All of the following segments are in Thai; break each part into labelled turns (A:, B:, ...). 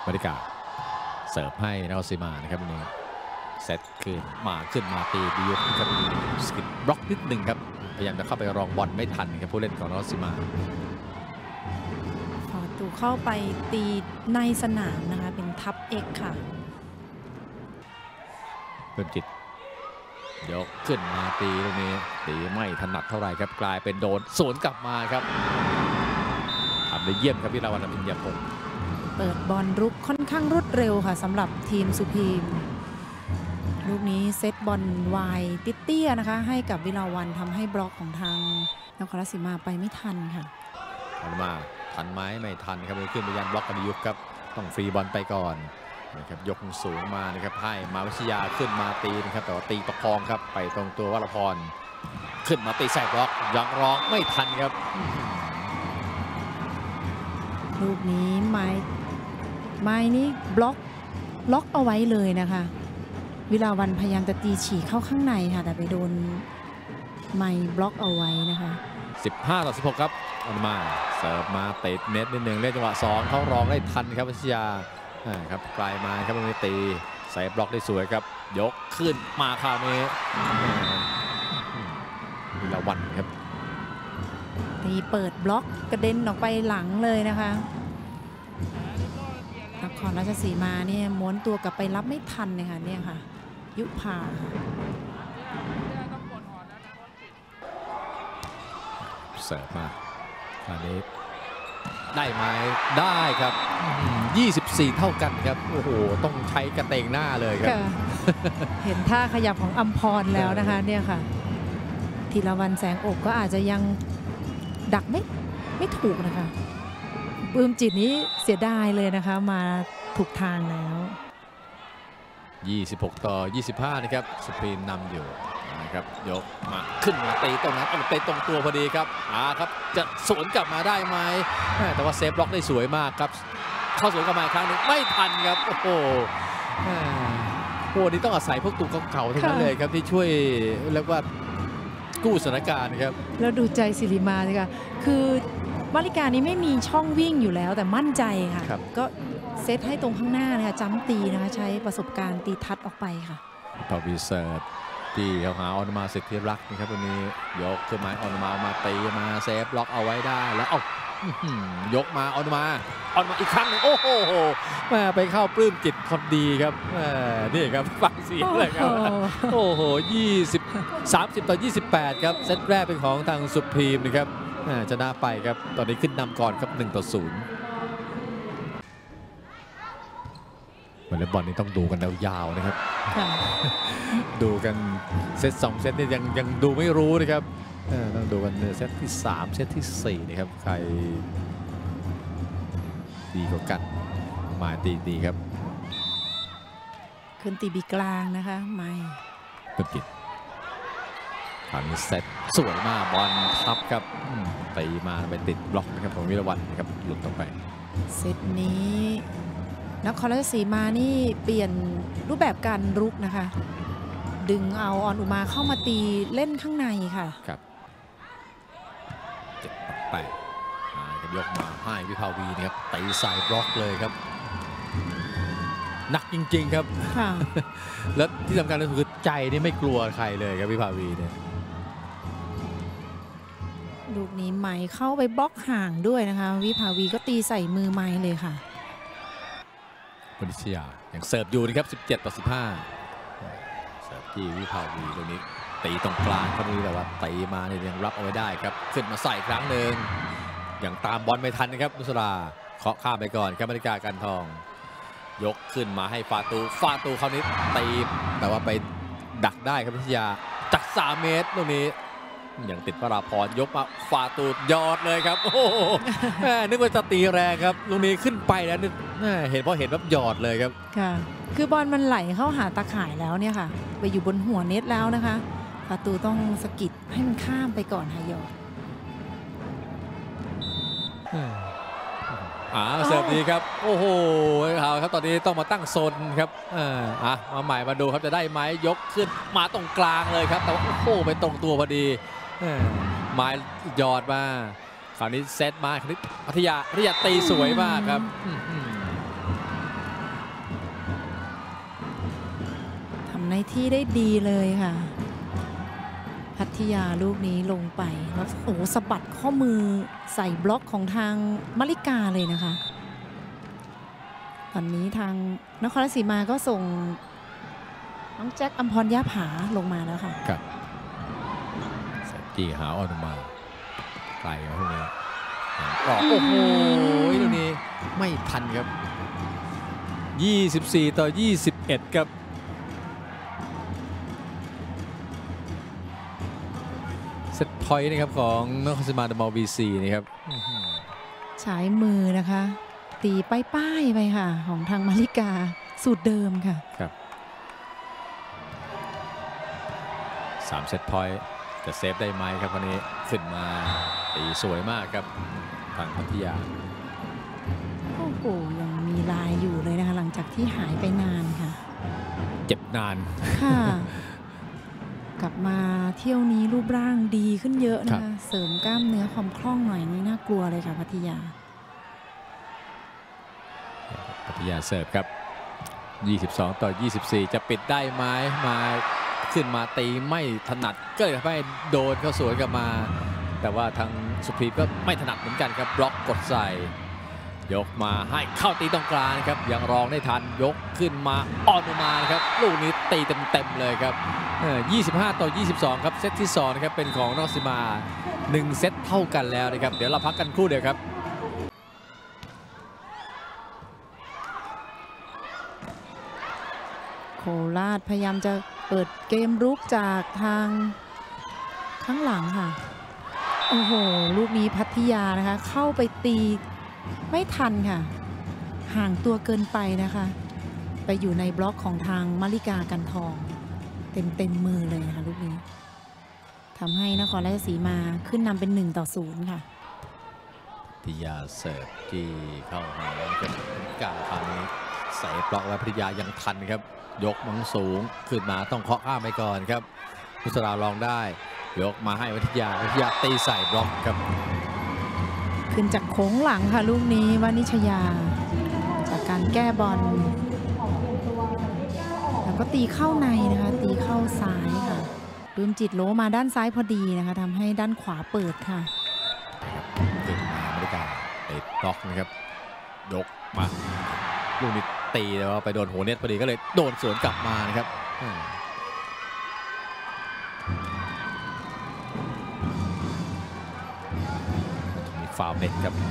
A: บรรยากาศเสิร์ฟให้นครศรีมานะครับวันนี้เซตขึ้นมาตีดิยุครับสกิดบล็อกนิดหนึ่งครับพยายามจะเข้าไปรองบอลไม่ทันครับผู้เล่นของนครศรีมา
B: ฟาตูเข้าไปตีในสนามนะคะเป็นทับเอกค่ะ
A: เพิ่มจิตยกขึ้นมาตีตรงนี้ตีไม่ถนัดเท่าไหร่ครับกลายเป็นโดนสวนกลับมาครับทำได้เยี่ยมครับวิลาวันอภิญญาพงศ์
B: เปิดบอลรุกค่อนข้างรวดเร็วค่ะสำหรับทีมสุพีมลูกนี้เซตบอลวายเตี้ยๆนะคะให้กับวิลาวันทำให้บล็อกของทางนครราชสีมาไปไม่ทันค่ะ
A: มาทันไหมไม่ทันครับขึ้นไปยันบล็อกกันยุบครับต้องฟรีบอลไปก่อนนะครับยกสูงมานะครับให้มาวิทยาขึ้นมาตีนะครับแต่ว่าตีประคองครับไปตรงตัววรพรขึ้นมาตีแสกบล็อกยังร้องไม่ทันครับ
B: ลูกนี้ไม้นี่บล็อกเอาไว้เลยนะคะวิลาวันพยายามจะตีฉีกเข้าข้างในค่ะแต่ไปโดนไม้บล็อกเอาไว้นะคะ
A: 15-16ครับอันมาเสิร์ฟมาเตะเน็ตนิดหนึ่งเล่นจังหวะ2เขาร้องได้ทันครับวิทยาครับกลายมาครับตรงนี้ตีใส่บล็อกได้สวยครับยกขึ้นมาคราวนี้วิลาวันครับ
B: ตีเปิดบล็อกกระเด็นออกไปหลังเลยนะคะนครราชสีมาเนี่ยม้วนตัวกลับไปรับไม่ทันเลยค่ะเนี่ยค่ะยุพา
A: เสิร์ฟมาคราวนี้ได้ไหมได้ครับ24เท่ากันครับโอ้โหต้องใช้กระเตงหน้าเลยครับ
B: เห็นท่าขยับของอัมพรแล้วนะคะเนี่ยค่ะธีรวรรณแสงอกก็อาจจะยังดักไม่ถูกนะคะปลื้มจิตนี้เสียดายเลยนะคะมาถูกทางแล้ว
A: 26-25นะครับสุพรีมนำอยู่นะครับยกมาขึ้นมาตีตรงนั้นเตะตรงตัวพอดีครับครับจะสวนกลับมาได้ไหมแต่ว่าเซฟบล็อกได้สวยมากครับเข้าสวนกลับมาอีกครั้งนึงไม่ทันครับโอ้โหนี่ต้องอาศัยพวกตุกเก่าๆทั้งนั้นเลยครับที่ช่วยแล้วว่ากู้สถานการณ์ครับ
B: แล้วดูใจศิริมาเลยค่ะคือมาริกานี้ไม่มีช่องวิ่งอยู่แล้วแต่มั่นใจค่ะก็เซตให้ตรงข้างหน้านะคะจ้ำตีนะคะใช้ประสบการณ์ตีทัดออกไปค่ะ
A: พอวีเซิร์ฟที่เขาหาออนมาสิทธิรักษ์นะครับวันนี้ยกขึ้นมาออนมาตีมาเซฟล็อกเอาไว้ได้แล้วยกมาออนมาอีกครั้งหนึ่งโอ้โหไปเข้าปลื้มจิตพอดีครับนี่ครับฟังเสียงเลยครับโอ้โห30-28ครับเซตแรกเป็นของทางสุพรีมนะครับชนะไปครับตอนนี้ขึ้นนำก่อนครับ1-0วอลเลย์บอลนี่ต้องดูกันยาวๆนะครับดูกันเซต2เซตนี่ยังดูไม่รู้นะครับต้องดูกันเซตที่3เซตที่4นะครับใครดีกว่ากันมาตีครับ
B: ขึ้นตีบีกลางนะคะไม่
A: เปิดกิจผ่านเซตสวยมากบอลทับครับตีมาไปติดบล็อกนะครับของวิรวัฒน์ครับหลุดออกไป
B: เซตนี้นครราชสีมานี่เปลี่ยนรูปแบบการรุกนะคะดึงเอาออนอุมาเข้ามาตีเล่นข้างในค่ะ
A: ครับ7-8ยกมาให้วิภาวีนะครับตีใส่บล็อกเลยครับหนักจริงๆครับและที่สำคัญก็คือใจนี่ไม่กลัวใครเลยครับวิภาวีเนี่ย
B: ลูกนี้ไม้เข้าไปบล็อกห่างด้วยนะคะวิภาวีก็ตีใส่มือไม้เลยค่ะ
A: วนิชยาอย่างเสิร์ฟอยู่นะครับ17-15เสิร์ฟที่วิภาวีตรงนี้ตีตรงกลางเขาดูแต่ว่าตีมาเนี่ยยังรับเอาไว้ได้ครับขึ้นมาใส่ครั้งหนึ่งอย่างตามบอลไม่ทันนะครับนุสราเคาะข้ามไปก่อนครับนาฬิกากันทองยกขึ้นมาให้ฟาตูคราวนี้ตีแต่ว่าไปดักได้ครับวิทยาจาก3 เมตรตรงนี้อย่างติดวราพรยกมาฟาตูยอดเลยครับโอ้โหนึกว่าจะตีแรงครับลูกนี้ขึ้นไปแล้วนึกเห็นแบบหยอดเลยครับ
B: ค่ะคือบอลมันไหลเข้าหาตาข่ายแล้วเนี่ยค่ะไปอยู่บนหัวเน็ตแล้วนะคะฟาตูต้องสกิดให้มันข้ามไปก่อนค่ะหยอด
A: เสิร์ฟดีครับโอ้โหครับตอนนี้ต้องมาตั้งโซนครับมาใหม่มาดูครับจะได้ไหมยกขึ้นมาตรงกลางเลยครับแต่ว่าโอ้โหไปตรงตัวพอดีไม้หยอดมาคราวนี้เซตมาคราวนี้พัทยาตีสวยมากครับ
B: ในที่ได้ดีเลยค่ะ พัทยาลูกนี้ลงไปแล้วโอ้สะบัดข้อมือใส่บล็อกของทางมลิกาเลยนะคะ ตอนนี้ทางนครราชสีมาก็ส่งน้องแจ็คอัมพรย่าผาลงมาแล้วค่ะ
A: ครับเสิร์ฟจี้หาออนุมาไกลครับพวกนี้โอ้โหตรงนี้ไม่ทันครับ24 ต่อ 21 ครับเซตพอยต์นะครับของนครราชสีมาเดอะมอลล์ BC นะครับ
B: ใช้มือนะคะตีป้ายๆไปค่ะของทางมาริกาสูตรเดิมค่ะ
A: ครับ3 เซตพอยต์จะเซฟได้ไหมครับวันนี้ขึ้นมาตีสวยมากครับทางพัทยา
B: โอ้โหยังมีลายอยู่เลยนะคะหลังจากที่หายไปนานค่ะ
A: เจ็บนาน
B: ค่ะกลับมาเที่ยวนี้รูปร่างดีขึ้นเยอะนะคะเสริมกล้ามเนื้อความคล่องหน่อยนี่น่ากลัวเลยค่ะพัทยา
A: เสิร์ฟครับ22 ต่อ 24 จะปิดได้ไหมมาขึ้นมาตีไม่ถนัดก็เลยทำให้โดนเข้าสวนกลับมาแต่ว่าทางสุพรีมก็ไม่ถนัดเหมือนกันครับบล็อกกดใส่ยกมาให้เข้าตีตรงกลางครับยังรองได้ทันยกขึ้นมาออนมาครับลูกนี้ตีเต็มเลยครับ25 ต่อ 22 ครับเซตที่2นะครับเป็นของนครราชสีมา1 เซตเท่ากันแล้วนะครับเดี๋ยวเราพักกันครู่เดียวครับ
B: โคราชพยายามจะเปิดเกมรุกจากทางข้างหลังค่ะโอ้โหลูกนี้พัทยานะคะเข้าไปตีไม่ทันค่ะห่างตัวเกินไปนะคะไปอยู่ในบล็อกของทางมลิกากันทองเต็มมือเลยนะคะลูกนี้ทำให้นครราชสีมาขึ้นนำเป็น1 ต่อ 0ค่ะ
A: พัทยาเสิร์ฟที่เข้าหากับกาคราวนี้ใส่บล็อกไว้พัทยายังทันครับยกมังสูงขึ้นมาต้องเคาะข้ามไปก่อนครับพุทธราลองได้ยกมาให้วิทยาตีใส่บล็อกครับ
B: ขึ้นจากโค้งหลังค่ะลูกนี้วานิชยาจากการแก้บอลแล้วก็ตีเข้าในนะคะตีเข้าซ้ายค่ะปื้มจิตโลมาด้านซ้ายพอดีนะคะทำให้ด้านขวาเปิดค่ะ
A: ขึ้นมาบริการติดบล็อกนะครับยกมาลูกนี้ตีแต่ว่าไปโดนหัวเน็ตพอดีก็เลยโดนสวนกลับมานะครับมีฟาวล์เน็ตครับ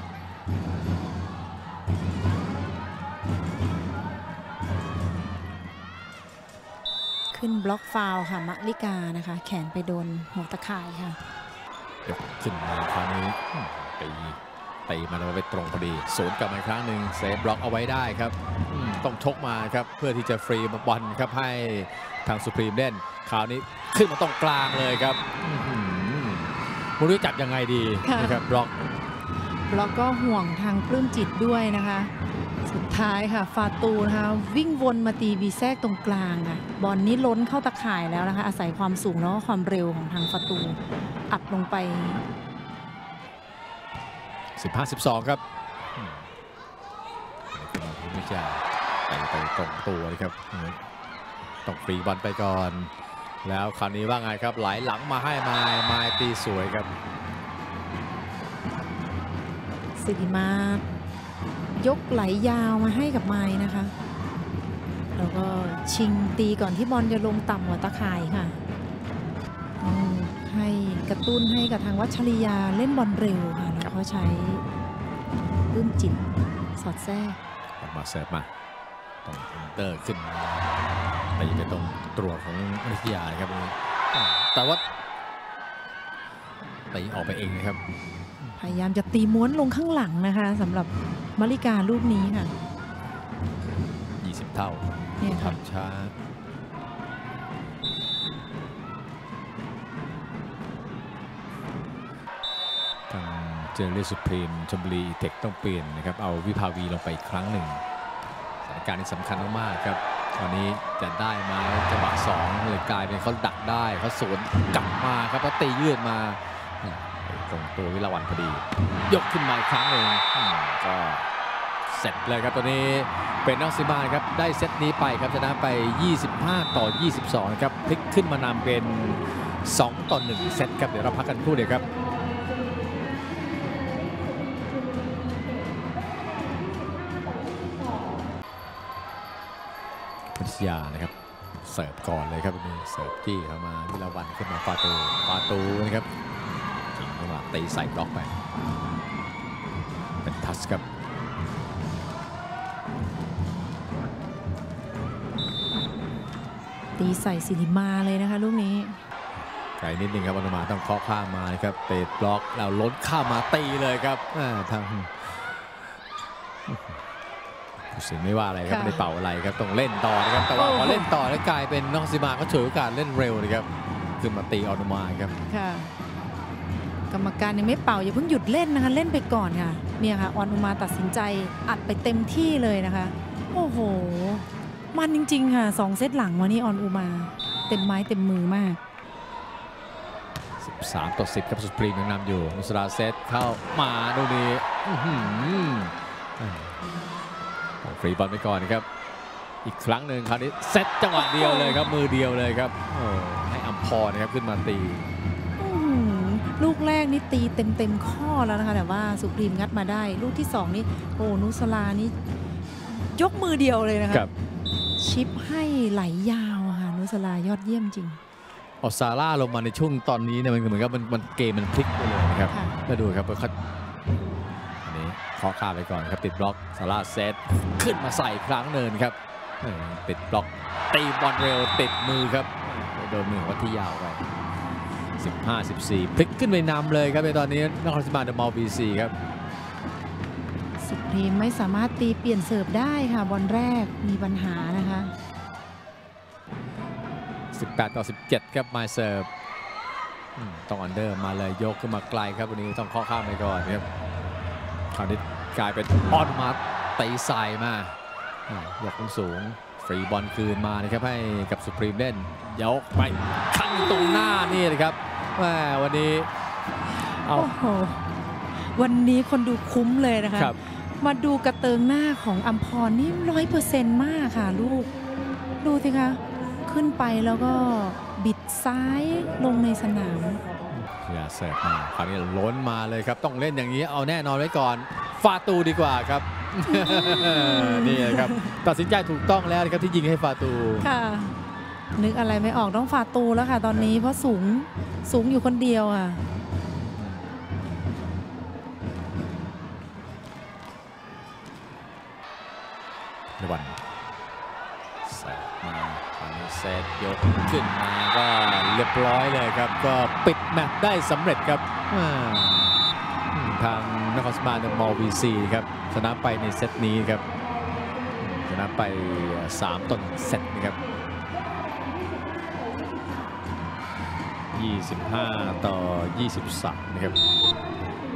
B: ขึ้นบล็อกฟาวล์ค่ะมะลิกานะคะแขนไปโดนหัวตะข่ายค่ะ
A: ยกขึ้นมาคราวนี้ตีมาแล้วไปตรงพอดีสวนกลับมาอีกครั้งหนึ่งเซฟบล็อกเอาไว้ได้ครับต้องชกมาครับเพื่อที่จะฟรีบอลครับให้ทางสุพรีมเล่นคราวนี้ขึ้นมาตรงกลางเลยครับไม่รู้จับยังไงดีนะครับบล็อก
B: ก็ห่วงทางปลื้มจิตด้วยนะคะสุดท้ายค่ะฟาตูนะคะวิ่งวนมาตีวีแทรกตรงกลางค่ะบอลนี้ล้นเข้าตะข่ายแล้วนะคะอาศัยความสูงแล้วก็ความเร็วของทางฟาตูอัดลงไป
A: 15-12 ครับไม่ใช่ไปตรงตัวเลยครับต้องฟรีบอลไปก่อนแล้วคราวนี้ว่าไงครับไหลหลังมาให้ไม้ตีสวยครับ
B: สิริมายกไหลยาวมาให้กับไม้นะคะแล้วก็ชิงตีก่อนที่บอลจะลงต่ำหัวตะข่ายค่ะให้กระตุ้นให้กับทางวัชริยาเล่นบอลเร็วค่ะแล้วก็ใช้ปื้มจิตสอดแทรก
A: มาเสิร์ฟมาตรงเตอร์ขึ้นไปตรงตัวของวิทยาครับแต่ว่าตีออกไปเองนะครับ
B: พยายามจะตีม้วนลงข้างหลังนะคะสำหรับมลิกาลูกนี้ค่ะ
A: 20 เท่า
B: เนี่ย
A: ทำช้าทางเจเนอเรลสุพรีมชลบุรีเทคต้องเปลี่ยนนะครับเอาวิภาวีลงไปอีกครั้งหนึ่งสถานการณ์นี้สำคัญมากๆครับตอนนี้จะได้มาจังหวะ2เลยกลายเป็นเขาดักได้เขาสวนกลับมาครับแล้วตียืดมาตรงตัววิลาวันพอดียกขึ้นมาอีกครั้งหนึ่งก็เสร็จเลยครับตัวนี้เป็นนอกซิมาครับได้เซตนี้ไปครับชนะไป25-22ครับพลิกขึ้นมานำเป็น2-1เซตครับเดี๋ยวเราพักกันครู่เดียวครับพัทยานะครับเสิร์ฟก่อนเลยครับนี่เสิร์ฟจี้เข้ามาวิลาวันขึ้นมาฟาตูนะครับถึงจังหวะตีใส่บล็อกไปเป็นทัชครับ
B: ตีใส่สิริมาเลยนะคะลูกนี้
A: ไกลนิดนึงครับอนุมาต้องเคาะข้ามมาครับเตะบล็อกแล้วล้นข้ามมาตีเลยครับทางผู้สินไม่ว่าอะไรครับไม่ได้เป่าอะไรครับต้องเล่นต่อนะครับแต่ว่าพอเล่นต่อแล้วกลายเป็นนอกซิมาเขาฉวยโอกาสเล่นเร็วนะครับขึ้นมาตีอนุมาครับ
B: ค่ะกรรมการยังไม่เป่าอย่าเพิ่งหยุดเล่นนะคะเล่นไปก่อนค่ะเนี่ยค่ะออนุมาตัดสินใจอัดไปเต็มที่เลยนะคะโอ้โหมันจริงๆค่ะ2เซตหลังวันนี้ออนอุมาเต็มไม้เต็มมือมาก
A: 13-10ครับสุพรีมยังนำอยู่นุสราเซตเข้ามาดูนี้ฟรีบอลไปก่อนครับอีกครั้งหนึ่งคราวนี้เซตจังหวะเดียวเลยครับมือเดียวเลยครับให้อัมพรนะครับขึ้นมาตี
B: ลูกแรกนี่ตีเต็มข้อแล้วนะคะแต่ว่าสุพรีมงัดมาได้ลูกที่2นี่โอ้นุสรานี่ยกมือเดียวเลยนะคะชิปให้ไหลยาวค่ะนุสรายอดเยี่ยมจริง
A: ออซาร่าลงมาในช่วงตอนนี้เนี่ยมันเหมือนกับมันเกมมันพลิกไปเลยนะครับมาดูครับอันนี้เคาะข้ามไปก่อนครับติดบล็อกซาร่าเซตขึ้นมาใส่ครั้งเนินครับติดบล็อกตีบอลเร็วติดมือครับโดนมือของวัทยาวไป15-14พลิกขึ้นไปนำเลยครับในตอนนี้นครราชสีมาเดอะมอลล์BCครับ
B: สุพรีมไม่สามารถตีเปลี่ยนเสิร์ฟได้ค่ะบอลแรกมีปัญหานะคะ
A: 18-17ครับมาเสิร์ฟต้องอันเดอร์มาเลยยกขึ้นมาไกลครับวันนี้ต้องเคาะข้ามไปก่อนครับคราวนี้กลายเป็นออนมาตีใส่มายกสูงฟรีบอลคืนมานะครับให้กับสุพรีมเล่นยกไปขั้นตรงหน้านี่เลยครับวันนี้
B: โอ้โหวันนี้คนดูคุ้มเลยนะคะมาดูกระเติงหน้าของอัมพรนี่100%มากค่ะลูกดูสิคะขึ้นไปแล้วก็บิดซ้ายลงในสนาม
A: อย่าเสิร์ฟมาคราวนี้ล้นมาเลยครับต้องเล่นอย่างนี้เอาแน่นอนไว้ก่อนฟาตูดีกว่าครับนี่ครับตัดสินใจถูกต้องแล้วนะครับที่ยิงให้ฟาตู
B: ค่ะนึกอะไรไม่ออกต้องฟาตูแล้วค่ะตอนนี้เพราะสูงอยู่คนเดียวอ่ะ
A: ระวังเสิร์ฟมาเซตยกขึ้นมาก็เรียบร้อยเลยครับก็ปิดแมตช์ได้สำเร็จครับทางนครราชสีมาเดอะมอลล์BCครับชนะไปในเซตนี้ครับชนะไป3-1เซตนะครับ25-23นะครับ